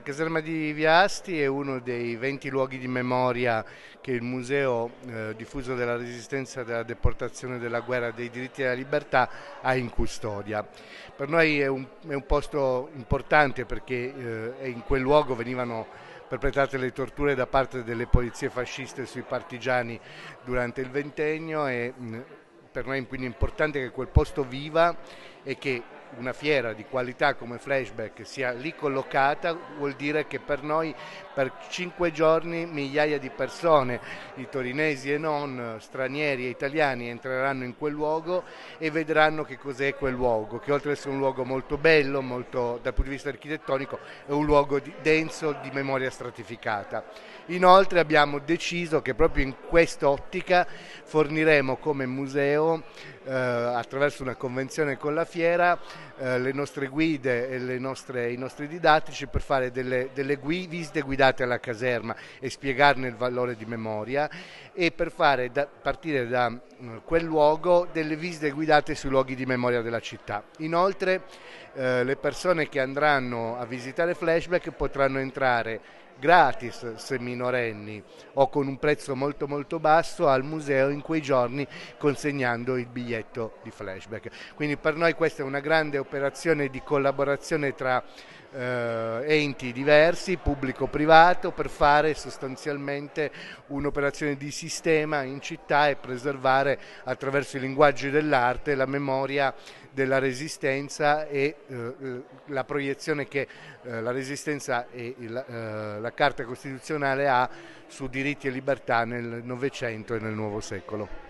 caserma di Via Asti è uno dei 20 luoghi di memoria che il Museo Diffuso della Resistenza, della Deportazione, della Guerra, dei diritti e della libertà ha in custodia. Per noi è un posto importante perché in quel luogo venivano perpetrate le torture da parte delle polizie fasciste sui partigiani durante il ventennio e per noi è quindi importante che quel posto viva e che una fiera di qualità come Flashback sia lì collocata. Vuol dire che per noi per 5 giorni migliaia di persone, i torinesi e non, stranieri e italiani, entreranno in quel luogo e vedranno che cos'è quel luogo, che oltre ad essere un luogo molto bello, molto, dal punto di vista architettonico, è un luogo denso di memoria stratificata. Inoltre abbiamo deciso che proprio in quest'ottica forniremo come museo, attraverso una convenzione con la fiera, le nostre guide e i nostri didattici per fare delle visite guidate alla caserma e spiegarne il valore di memoria, e per fare partire da quel luogo delle visite guidate sui luoghi di memoria della città. Inoltre le persone che andranno a visitare Flashback potranno entrare gratis, se minorenni, o con un prezzo molto molto basso al museo in quei giorni, consegnando il biglietto di Flashback. Quindi per noi questa è una grande operazione di collaborazione tra enti diversi, pubblico-privato, per fare sostanzialmente un'operazione di sistema in città e preservare attraverso i linguaggi dell'arte la memoria della Resistenza e la proiezione che la Resistenza e la Carta Costituzionale ha su diritti e libertà nel Novecento e nel Nuovo secolo.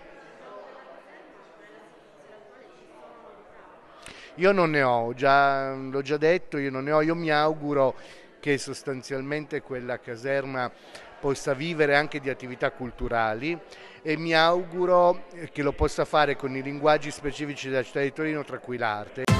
Io non ne ho, l'ho già detto, io non ne ho, io mi auguro che sostanzialmente quella caserma possa vivere anche di attività culturali e mi auguro che lo possa fare con i linguaggi specifici della città di Torino, tra cui l'arte.